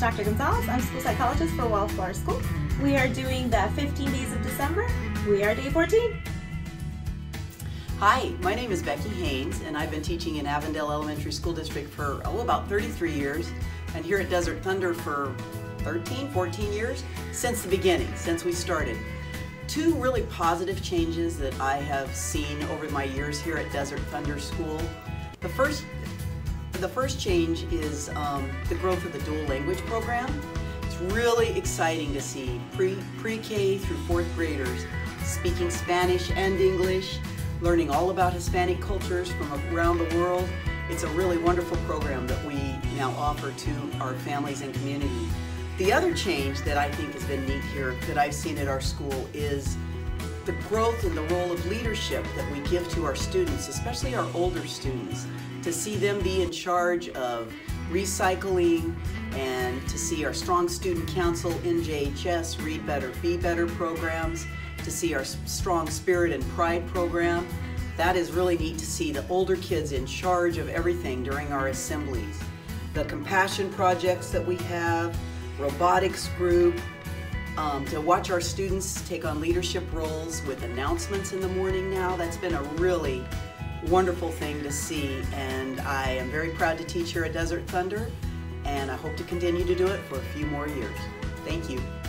Dr. Gonzalez. I'm school psychologist for Wildflower School. We are doing the 15 days of December. We are day 14. Hi, my name is Becky Haynes, and I've been teaching in Avondale Elementary School District for about 33 years, and here at Desert Thunder for 13, 14 years, since the beginning, since we started. Two really positive changes that I have seen over my years here at Desert Thunder School. The first change is the growth of the dual language program. It's really exciting to see pre-K through 4th graders speaking Spanish and English, learning all about Hispanic cultures from around the world. It's a really wonderful program that we now offer to our families and community. The other change that I think has been neat here that I've seen at our school is the growth in the role of leadership that we give to our students, especially our older students, to see them be in charge of recycling and to see our Strong Student Council, NJHS, Read Better, Be Better programs, to see our Strong Spirit and Pride program. That is really neat to see the older kids in charge of everything during our assemblies. The compassion projects that we have, robotics group, to watch our students take on leadership roles with announcements in the morning now. That's been a really wonderful thing to see, and I am very proud to teach here at Desert Thunder, and I hope to continue to do it for a few more years. Thank you.